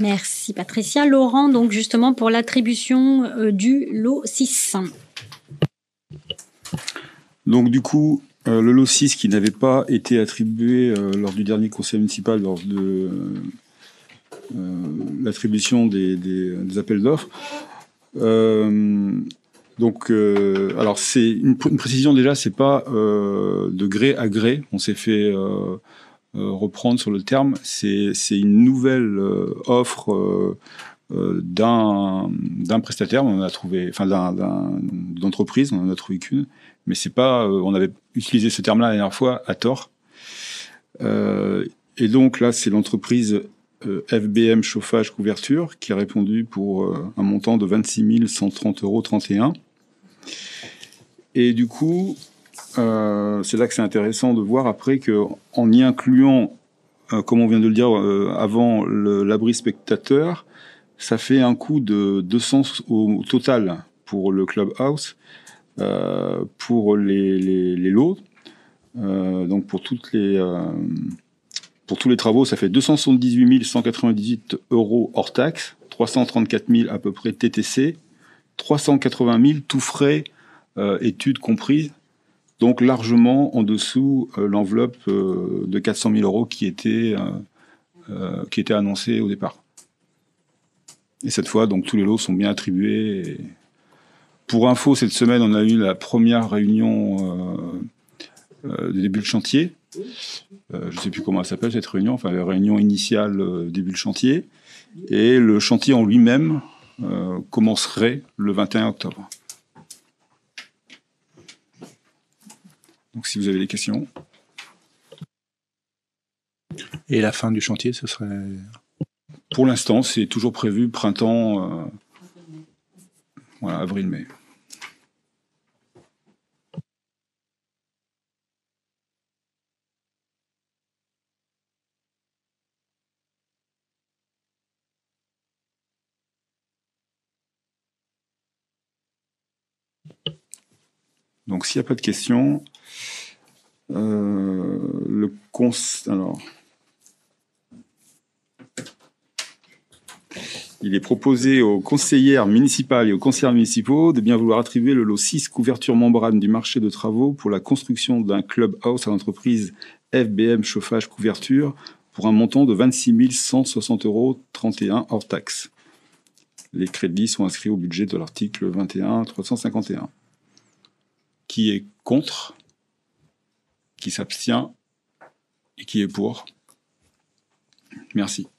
Merci Patricia. Laurent, donc justement pour l'attribution du lot 6. Donc du coup, le lot 6 qui n'avait pas été attribué lors du dernier conseil municipal, lors de l'attribution des appels d'offres. Alors c'est une précision déjà, c'est pas de gré à gré. On s'est fait reprendre sur le terme. C'est une nouvelle offre d'un prestataire. On en a trouvé, enfin d'entreprise. On en a trouvé qu'une, mais c'est pas. On avait utilisé ce terme-là la dernière fois à tort. Et donc là, c'est l'entreprise FBM Chauffage Couverture qui a répondu pour un montant de 26 130,31 €. Et du coup, c'est là que c'est intéressant de voir après qu'en y incluant, comme on vient de le dire avant, l'abri spectateur, ça fait un coût de 200 au total pour le clubhouse, pour les lots. Donc pour tous les travaux, ça fait 278 198 € hors taxe, 334 000 à peu près TTC, 380 000 tout frais, études comprises, donc largement en dessous l'enveloppe de 400 000 € qui était annoncée au départ. Et cette fois, donc tous les lots sont bien attribués. Et pour info, cette semaine, on a eu la première réunion de début de chantier. Je ne sais plus comment elle s'appelle cette réunion, enfin la réunion initiale début de chantier. Et le chantier en lui-même commencerait le 21 octobre. Donc si vous avez des questions. Et la fin du chantier, ce serait... Pour l'instant, c'est toujours prévu printemps, voilà, avril-mai. Donc s'il n'y a pas de questions, alors, il est proposé aux conseillères municipales et aux conseillers municipaux de bien vouloir attribuer le lot 6 couverture membrane du marché de travaux pour la construction d'un clubhouse à l'entreprise FBM Chauffage Couverture pour un montant de 26 160,31 € hors taxe. Les crédits sont inscrits au budget de l'article 21 351. Qui est contre, qui s'abstient et qui est pour. Merci.